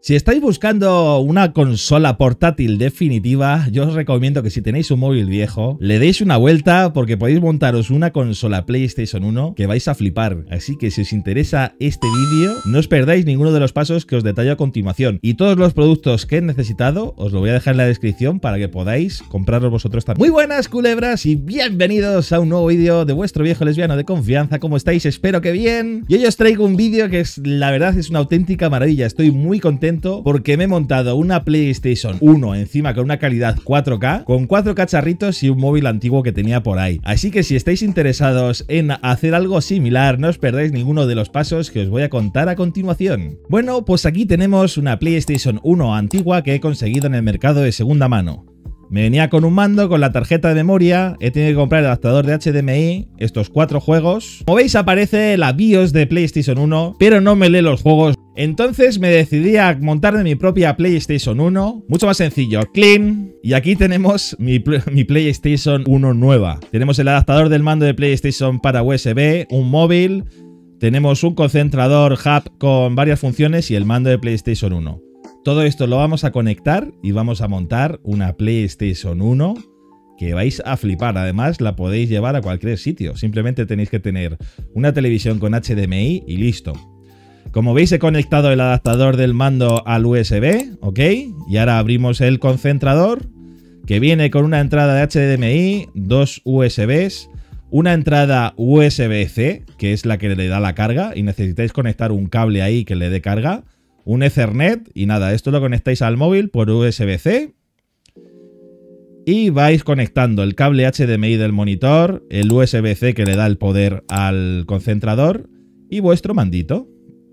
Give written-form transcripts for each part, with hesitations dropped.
Si estáis buscando una consola portátil definitiva, yo os recomiendo que si tenéis un móvil viejo, le deis una vuelta porque podéis montaros una consola PlayStation 1 que vais a flipar. Así que si os interesa este vídeo, no os perdáis ninguno de los pasos que os detallo a continuación. Y todos los productos que he necesitado os lo voy a dejar en la descripción para que podáis comprarlos vosotros también. Muy buenas, culebras, y bienvenidos a un nuevo vídeo de vuestro viejo lesbiano de confianza. ¿Cómo estáis? Espero que bien. Y hoy os traigo un vídeo que la verdad es una auténtica maravilla. Estoy muy contento porque me he montado una PlayStation 1 encima con una calidad 4K, con 4 cacharritos y un móvil antiguo que tenía por ahí. Así que si estáis interesados en hacer algo similar, no os perdáis ninguno de los pasos que os voy a contar a continuación. Bueno, pues aquí tenemos una PlayStation 1 antigua que he conseguido en el mercado de segunda mano. Me venía con un mando, con la tarjeta de memoria, he tenido que comprar el adaptador de HDMI, estos 4 juegos. Como veis aparece la BIOS de PlayStation 1, pero no me lee los juegos. Entonces me decidí a montar mi propia PlayStation 1, mucho más sencillo, clean. Y aquí tenemos mi PlayStation 1 nueva. Tenemos el adaptador del mando de PlayStation para USB, un móvil, tenemos un concentrador hub con varias funciones y el mando de PlayStation 1. Todo esto lo vamos a conectar y vamos a montar una PlayStation 1 que vais a flipar. Además, la podéis llevar a cualquier sitio. Simplemente tenéis que tener una televisión con HDMI y listo. Como veis, he conectado el adaptador del mando al USB, ¿ok? Y ahora abrimos el concentrador, que viene con una entrada de HDMI, 2 USBs, una entrada USB-C, que es la que le da la carga, y necesitáis conectar un cable ahí que le dé carga, un Ethernet, y nada, esto lo conectáis al móvil por USB-C y vais conectando el cable HDMI del monitor, el USB-C que le da el poder al concentrador y vuestro mandito.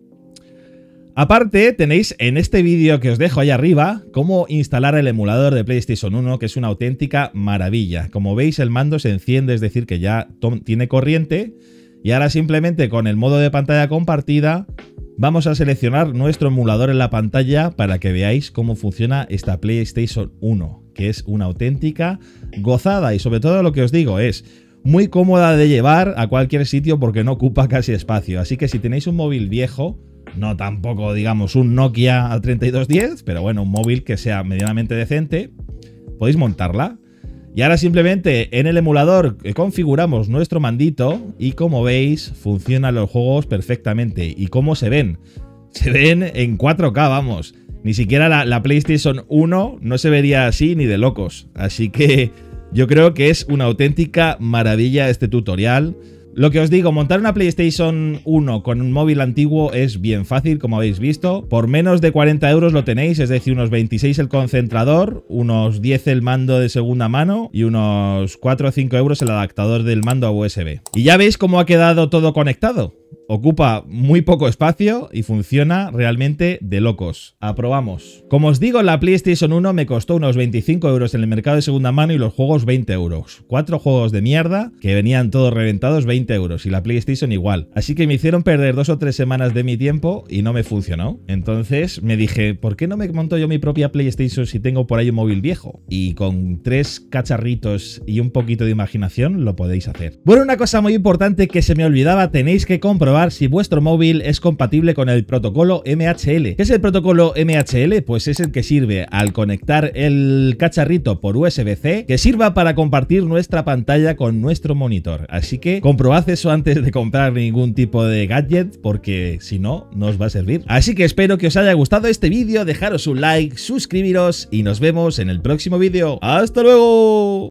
Aparte, tenéis en este vídeo que os dejo ahí arriba cómo instalar el emulador de PlayStation 1, que es una auténtica maravilla. Como veis, el mando se enciende, es decir, que ya tiene corriente, y ahora simplemente con el modo de pantalla compartida vamos a seleccionar nuestro emulador en la pantalla para que veáis cómo funciona esta PlayStation 1, que es una auténtica gozada y sobre todo lo que os digo es muy cómoda de llevar a cualquier sitio porque no ocupa casi espacio. Así que si tenéis un móvil viejo, no tampoco digamos un Nokia 3210, pero bueno, un móvil que sea medianamente decente, podéis montarla. Y ahora simplemente en el emulador configuramos nuestro mandito y como veis funcionan los juegos perfectamente. ¿Y cómo se ven? Se ven en 4K, vamos. Ni siquiera la PlayStation 1 no se vería así ni de locos. Así que yo creo que es una auténtica maravilla este tutorial. Lo que os digo, montar una PlayStation 1 con un móvil antiguo es bien fácil, como habéis visto. Por menos de 40 euros lo tenéis, es decir, unos 26 el concentrador, unos 10 el mando de segunda mano y unos 4 o 5 euros el adaptador del mando a USB. Y ya veis cómo ha quedado todo conectado. Ocupa muy poco espacio y funciona realmente de locos. Aprobamos. Como os digo, la PlayStation 1 me costó unos 25 euros en el mercado de segunda mano y los juegos 20 euros. 4 juegos de mierda que venían todos reventados, 20 euros. Y la PlayStation igual. Así que me hicieron perder 2 o 3 semanas de mi tiempo y no me funcionó. Entonces me dije, ¿por qué no me monto yo mi propia PlayStation si tengo por ahí un móvil viejo? Y con 3 cacharritos y un poquito de imaginación lo podéis hacer. Bueno, una cosa muy importante que se me olvidaba, tenéis que comprobar si vuestro móvil es compatible con el protocolo MHL. ¿Qué es el protocolo MHL? Pues es el que sirve al conectar el cacharrito por USB-C, que sirva para compartir nuestra pantalla con nuestro monitor. Así que comprobad eso antes de comprar ningún tipo de gadget, porque si no, no os va a servir. Así que espero que os haya gustado este vídeo, dejaros un like, suscribiros y nos vemos en el próximo vídeo. ¡Hasta luego!